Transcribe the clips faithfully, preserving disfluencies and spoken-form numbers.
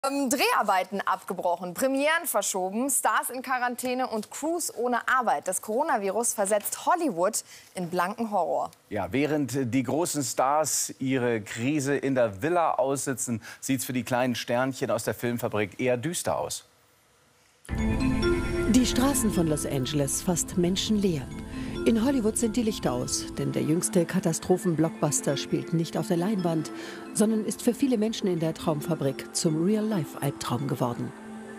Ähm, Dreharbeiten abgebrochen, Premieren verschoben, Stars in Quarantäne und Crews ohne Arbeit. Das Coronavirus versetzt Hollywood in blanken Horror. Ja, während die großen Stars ihre Krise in der Villa aussitzen, sieht es für die kleinen Sternchen aus der Filmfabrik eher düster aus. Die Straßen von Los Angeles fast menschenleer. In Hollywood sind die Lichter aus, denn der jüngste Katastrophen-Blockbuster spielt nicht auf der Leinwand, sondern ist für viele Menschen in der Traumfabrik zum Real-Life-Albtraum geworden.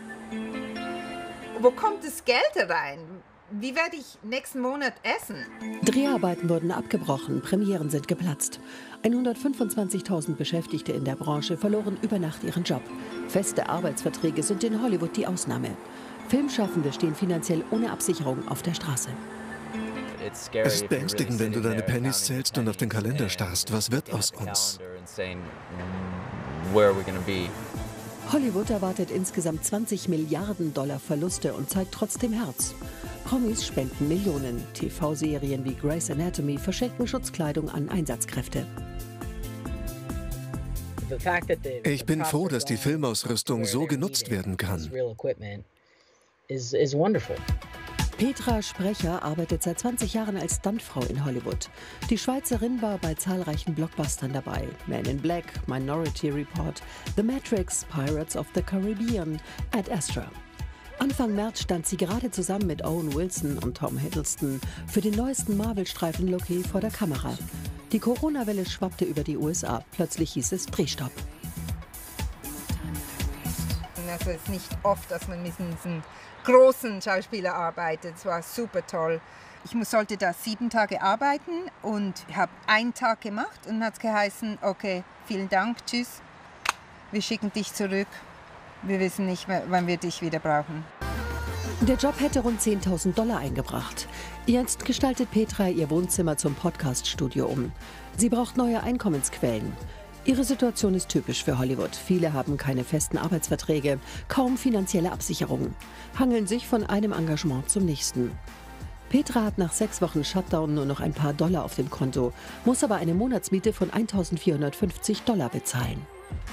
Wo kommt das Geld rein? Wie werde ich nächsten Monat essen? Dreharbeiten wurden abgebrochen, Premieren sind geplatzt. hundertfünfundzwanzigtausend Beschäftigte in der Branche verloren über Nacht ihren Job. Feste Arbeitsverträge sind in Hollywood die Ausnahme. Filmschaffende stehen finanziell ohne Absicherung auf der Straße. Es ist beängstigend, wenn du deine Pennies zählst und auf den Kalender starrst. Was wird aus uns? Hollywood erwartet insgesamt zwanzig Milliarden Dollar Verluste und zeigt trotzdem Herz. Promis spenden Millionen. T V-Serien wie Grey's Anatomy verschenken Schutzkleidung an Einsatzkräfte. Ich bin froh, dass die Filmausrüstung so genutzt werden kann. Petra Sprecher arbeitet seit zwanzig Jahren als Stuntfrau in Hollywood. Die Schweizerin war bei zahlreichen Blockbustern dabei. Man in Black, Minority Report, The Matrix, Pirates of the Caribbean, Ad Astra. Anfang März stand sie gerade zusammen mit Owen Wilson und Tom Hiddleston für den neuesten Marvel-Streifen Loki vor der Kamera. Die Corona-Welle schwappte über die U S A. Plötzlich hieß es Drehstopp. Also es ist nicht oft, dass man mit diesen großen Schauspielern arbeitet. Es war super toll. Ich muss, sollte da sieben Tage arbeiten und habe einen Tag gemacht und dann hat es geheißen, okay, vielen Dank, tschüss, wir schicken dich zurück. Wir wissen nicht, wann wir dich wieder brauchen. Der Job hätte rund zehntausend Dollar eingebracht. Jetzt gestaltet Petra ihr Wohnzimmer zum Podcast-Studio um. Sie braucht neue Einkommensquellen. Ihre Situation ist typisch für Hollywood. Viele haben keine festen Arbeitsverträge, kaum finanzielle Absicherung, hangeln sich von einem Engagement zum nächsten. Petra hat nach sechs Wochen Shutdown nur noch ein paar Dollar auf dem Konto, muss aber eine Monatsmiete von eintausendvierhundertfünfzig Dollar bezahlen.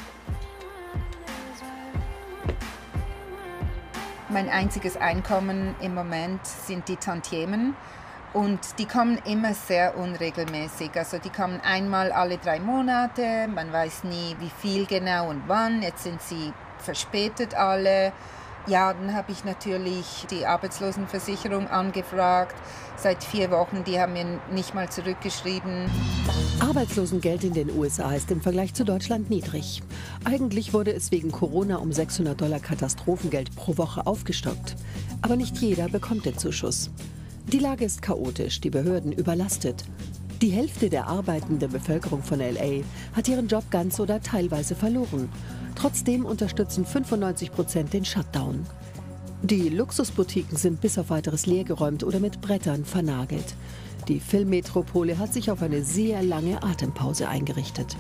Mein einziges Einkommen im Moment sind die Tantiemen. Und die kommen immer sehr unregelmäßig. Also die kommen einmal alle drei Monate, man weiß nie, wie viel genau und wann. Jetzt sind sie verspätet alle. Ja, dann habe ich natürlich die Arbeitslosenversicherung angefragt. Seit vier Wochen, die haben mir nicht mal zurückgeschrieben. Arbeitslosengeld in den U S A ist im Vergleich zu Deutschland niedrig. Eigentlich wurde es wegen Corona um sechshundert Dollar Katastrophengeld pro Woche aufgestockt. Aber nicht jeder bekommt den Zuschuss. Die Lage ist chaotisch, die Behörden überlastet. Die Hälfte der arbeitenden Bevölkerung von L A hat ihren Job ganz oder teilweise verloren. Trotzdem unterstützen fünfundneunzig Prozent den Shutdown. Die Luxusboutiquen sind bis auf weiteres leergeräumt oder mit Brettern vernagelt. Die Filmmetropole hat sich auf eine sehr lange Atempause eingerichtet.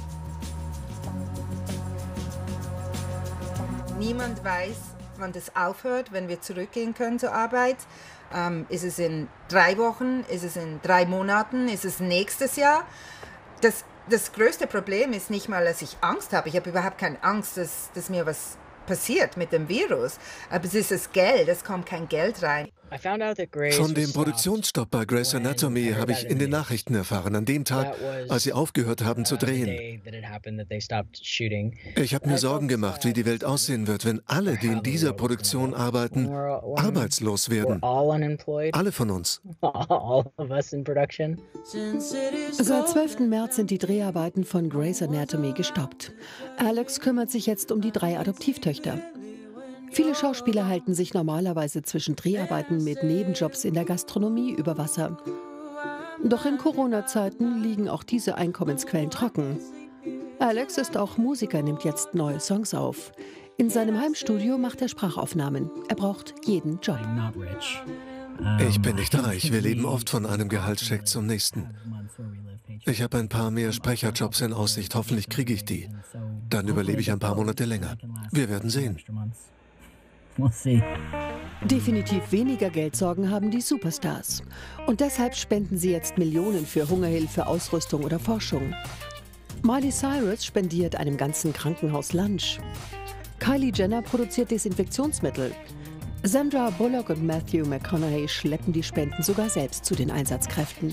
Niemand weiß, wann das aufhört, wenn wir zurückgehen können zur Arbeit. Ähm, ist es in drei Wochen? Ist es in drei Monaten? Ist es nächstes Jahr? Das, das größte Problem ist nicht mal, dass ich Angst habe. Ich habe überhaupt keine Angst, dass, dass mir was passiert mit dem Virus. Aber es ist das Geld, es kommt kein Geld rein. Von dem Produktionsstopp bei Grey's Anatomy habe ich in den Nachrichten erfahren, an dem Tag, als sie aufgehört haben zu drehen. Ich habe mir Sorgen gemacht, wie die Welt aussehen wird, wenn alle, die in dieser Produktion arbeiten, arbeitslos werden. Alle von uns. Seit zwölften März sind die Dreharbeiten von Grey's Anatomy gestoppt. Alex kümmert sich jetzt um die drei Adoptivtöchter. Viele Schauspieler halten sich normalerweise zwischen Dreharbeiten mit Nebenjobs in der Gastronomie über Wasser. Doch in Corona-Zeiten liegen auch diese Einkommensquellen trocken. Alex ist auch Musiker, nimmt jetzt neue Songs auf. In seinem Heimstudio macht er Sprachaufnahmen. Er braucht jeden Job. Ich bin nicht reich. Wir leben oft von einem Gehaltscheck zum nächsten. Ich habe ein paar mehr Sprecherjobs in Aussicht. Hoffentlich kriege ich die. Dann überlebe ich ein paar Monate länger. Wir werden sehen. Definitiv weniger Geldsorgen haben die Superstars. Und deshalb spenden sie jetzt Millionen für Hungerhilfe, Ausrüstung oder Forschung. Miley Cyrus spendiert einem ganzen Krankenhaus Lunch. Kylie Jenner produziert Desinfektionsmittel. Sandra Bullock und Matthew McConaughey schleppen die Spenden sogar selbst zu den Einsatzkräften.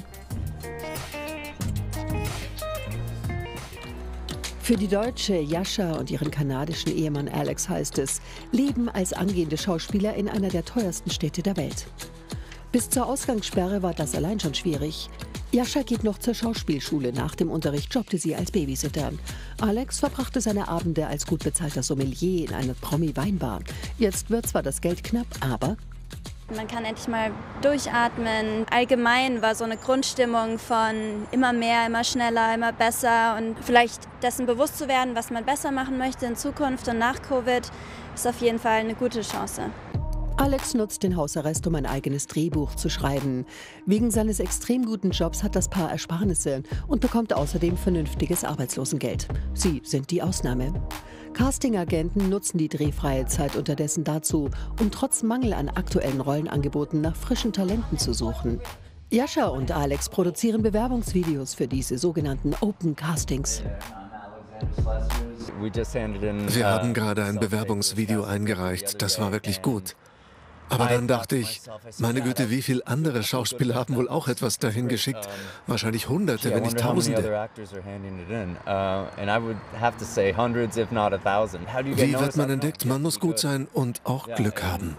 Für die Deutsche Jascha und ihren kanadischen Ehemann Alex heißt es, leben als angehende Schauspieler in einer der teuersten Städte der Welt. Bis zur Ausgangssperre war das allein schon schwierig. Jascha geht noch zur Schauspielschule. Nach dem Unterricht jobbte sie als Babysitter. Alex verbrachte seine Abende als gut bezahlter Sommelier in einer Promi-Weinbar. Jetzt wird zwar das Geld knapp, aber man kann endlich mal durchatmen. Allgemein war so eine Grundstimmung von immer mehr, immer schneller, immer besser und vielleicht dessen bewusst zu werden, was man besser machen möchte in Zukunft und nach Covid, ist auf jeden Fall eine gute Chance. Alex nutzt den Hausarrest, um ein eigenes Drehbuch zu schreiben. Wegen seines extrem guten Jobs hat das Paar Ersparnisse und bekommt außerdem vernünftiges Arbeitslosengeld. Sie sind die Ausnahme. Castingagenten nutzen die drehfreie Zeit unterdessen dazu, um trotz Mangel an aktuellen Rollenangeboten nach frischen Talenten zu suchen. Jascha und Alex produzieren Bewerbungsvideos für diese sogenannten Open Castings. Wir haben gerade ein Bewerbungsvideo eingereicht, das war wirklich gut. Aber dann dachte ich, meine Güte, wie viele andere Schauspieler haben wohl auch etwas dahin geschickt? Wahrscheinlich Hunderte, wenn nicht Tausende. Wie wird man entdeckt? Man muss gut sein und auch Glück haben.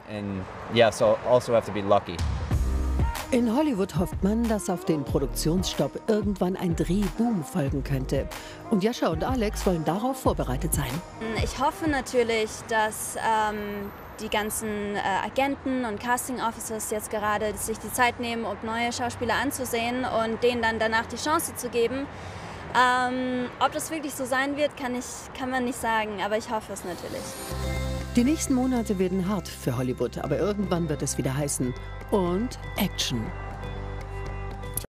In Hollywood hofft man, dass auf den Produktionsstopp irgendwann ein Drehboom folgen könnte. Und Jascha und Alex wollen darauf vorbereitet sein. Ich hoffe natürlich, dass ähm, die ganzen äh, Agenten und Casting Officers jetzt gerade sich die Zeit nehmen, um neue Schauspieler anzusehen und denen dann danach die Chance zu geben. Ähm, ob das wirklich so sein wird, kann, ich, kann man nicht sagen, aber ich hoffe es natürlich. Die nächsten Monate werden hart für Hollywood, aber irgendwann wird es wieder heißen und Action.